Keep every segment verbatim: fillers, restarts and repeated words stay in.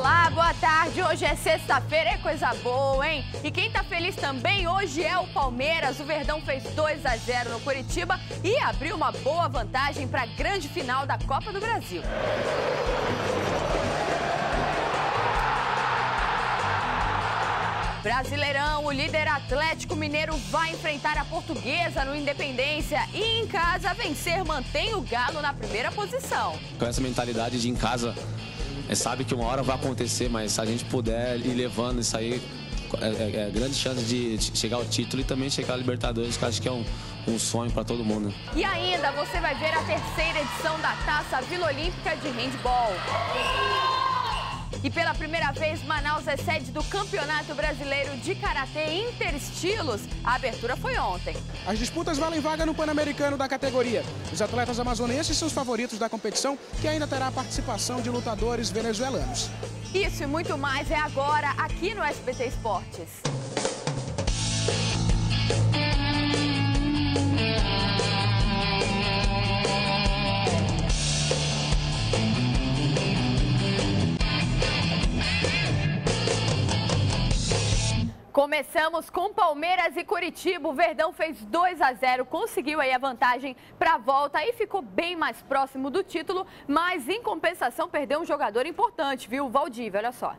Olá, boa tarde. Hoje é sexta-feira, é coisa boa, hein? E quem tá feliz também hoje é o Palmeiras. O Verdão fez dois a zero no Curitiba e abriu uma boa vantagem para a grande final da Copa do Brasil. Brasileirão, o líder Atlético Mineiro vai enfrentar a Portuguesa no Independência e em casa vencer mantém o Galo na primeira posição. Com essa mentalidade de em casa, é, sabe que uma hora vai acontecer, mas se a gente puder ir levando isso aí, é, é, é grande chance de chegar ao título e também chegar à Libertadores, que eu acho que é um, um sonho para todo mundo. E ainda você vai ver a terceira edição da Taça Vila Olímpica de Handball. E pela primeira vez, Manaus é sede do Campeonato Brasileiro de Karatê Interestilos. A abertura foi ontem. As disputas valem vaga no Pan-Americano da categoria. Os atletas amazonenses são os favoritos da competição, que ainda terá a participação de lutadores venezuelanos. Isso e muito mais é agora, aqui no S B T Esportes. Começamos com Palmeiras e Curitiba. O Verdão fez dois a zero, conseguiu aí a vantagem para a volta e ficou bem mais próximo do título, mas em compensação perdeu um jogador importante, viu? O Valdívia, olha só.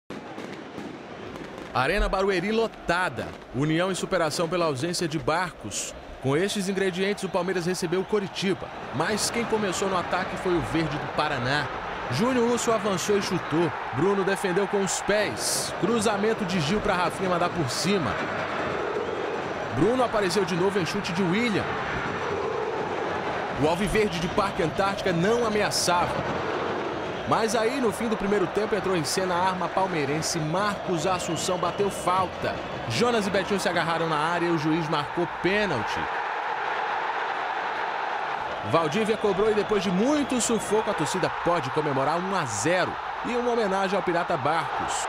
Arena Barueri lotada, união e superação pela ausência de Barcos. Com estes ingredientes, o Palmeiras recebeu o Curitiba, mas quem começou no ataque foi o verde do Paraná. Júnior Urso avançou e chutou. Bruno defendeu com os pés. Cruzamento de Gil para Rafinha mandar por cima. Bruno apareceu de novo em chute de William. O alviverde de Parque Antártica não ameaçava. Mas aí, no fim do primeiro tempo, entrou em cena a arma palmeirense. Marcos Assunção bateu falta. Jonas e Betinho se agarraram na área e o juiz marcou pênalti. Valdívia cobrou e depois de muito sufoco a torcida pode comemorar um a zero e uma homenagem ao Pirata Barcos.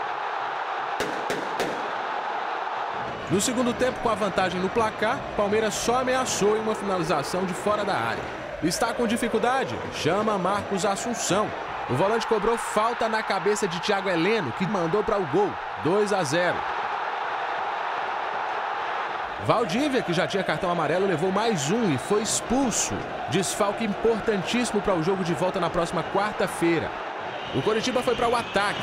No segundo tempo, com a vantagem no placar, Palmeiras só ameaçou em uma finalização de fora da área. Está com dificuldade? Chama Marcos Assunção. O volante cobrou falta na cabeça de Thiago Heleno, que mandou para o gol, dois a zero. Valdívia, que já tinha cartão amarelo, levou mais um e foi expulso. Desfalque importantíssimo para o jogo de volta na próxima quarta-feira. O Curitiba foi para o ataque.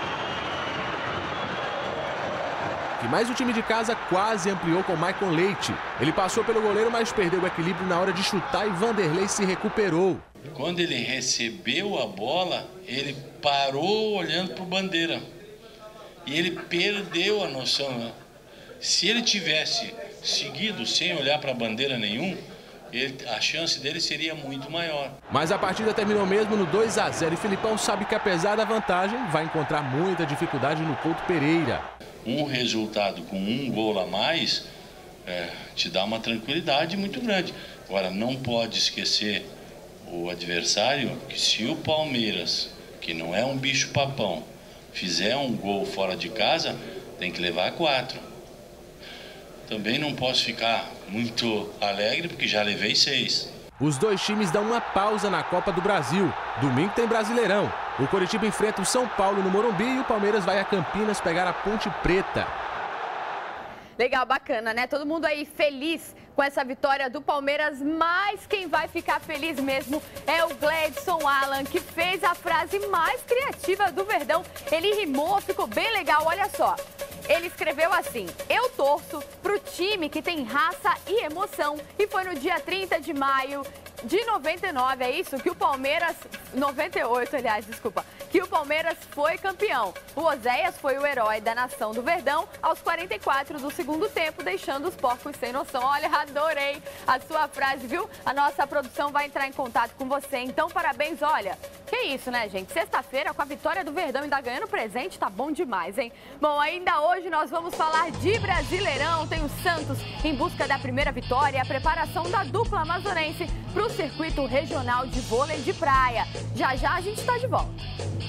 E mais o time de casa quase ampliou com Maicon Leite. Ele passou pelo goleiro, mas perdeu o equilíbrio na hora de chutar e Vanderlei se recuperou. Quando ele recebeu a bola, ele parou olhando para o Bandeira. E ele perdeu a noção, né? Se ele tivesse seguido sem olhar para a bandeira nenhum, ele, a chance dele seria muito maior. Mas a partida terminou mesmo no dois a zero e Filipão sabe que apesar da vantagem, vai encontrar muita dificuldade no Couto Pereira. Um resultado com um gol a mais é, te dá uma tranquilidade muito grande. Agora, não pode esquecer o adversário que se o Palmeiras, que não é um bicho-papão, fizer um gol fora de casa, tem que levar quatro. Também não posso ficar muito alegre porque já levei seis. Os dois times dão uma pausa na Copa do Brasil. Domingo tem Brasileirão. O Curitiba enfrenta o São Paulo no Morumbi e o Palmeiras vai a Campinas pegar a Ponte Preta. Legal, bacana, né? Todo mundo aí feliz com essa vitória do Palmeiras, mas quem vai ficar feliz mesmo é o Gledson Alan, que fez a frase mais criativa do Verdão. Ele rimou, ficou bem legal, olha só. Ele escreveu assim: eu torço pro time que tem raça e emoção. E foi no dia trinta de maio de noventa e nove, é isso? Que o Palmeiras... noventa e oito, aliás, desculpa. Que o Palmeiras foi campeão. O Oséias foi o herói da nação do Verdão aos quarenta e quatro do segundo tempo, deixando os porcos sem noção. Olha, adorei a sua frase, viu? A nossa produção vai entrar em contato com você. Então, parabéns, olha. Que isso, né, gente? Sexta-feira, com a vitória do Verdão ainda ganhando presente, tá bom demais, hein? Bom, ainda hoje nós vamos falar de Brasileirão. Tem o Santos em busca da primeira vitória e a preparação da dupla amazonense para o circuito regional de vôlei de praia. Já já a gente está de volta.